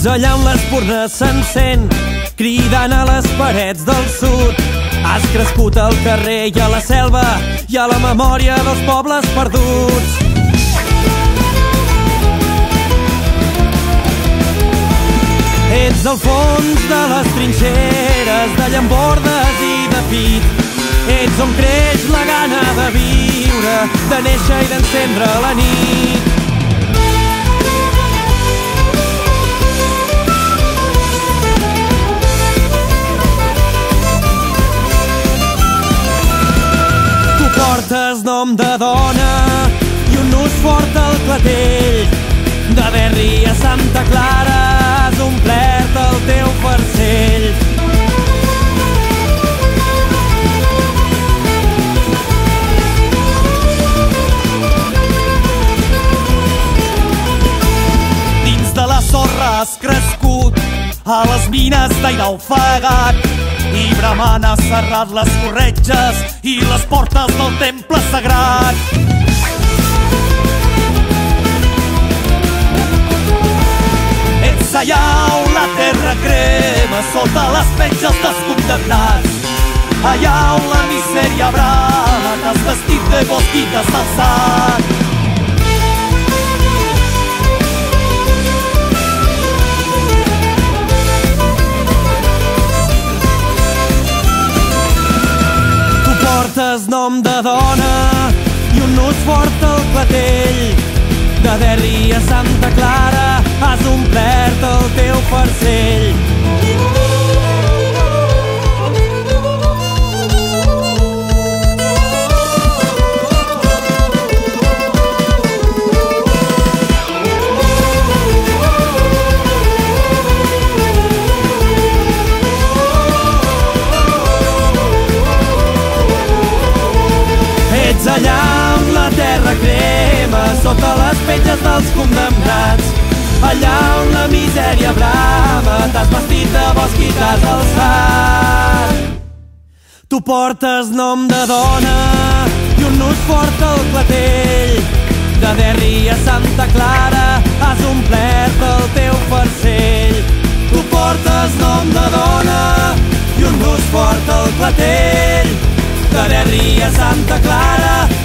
Ets allà on l'espurna s'encén, cridant a les parets del sud. Has crescut al carrer i a la selva i a la memòria dels pobles perduts. Ets al fons de les trinxeres, de llambordes i de pit. Ets on creix la gana de viure, de néixer i d'encendre la nit. Tu portes nom de dona i un nus fort al clatell. De Berri a Santa Clara has omplert el teu farcell. Dins de la sorra has crescut, a les mines d'aire ofegat, i bramant has serrat les corretges i les portes del temple sagrat. Allà on la terra crema sota les petges dels condemnats, allà on la misèria brama t'has vestit de bosc i t'has alçat. Tu portes nom de dona i un nus fort al clatell. De Berri a Santa Clara has omplert el teu farcell. Ets allà on la terra crema sota les petges dels condemnats, allà on la misèria brama t'has vestit de bosc i t'has alçat. Tu portes nom de dona i un nus fort al clatell. De Berri a Santa Clara has omplert el teu farcell. Tu portes nom de dona i un nus fort al clatell. De Berri a Santa Clara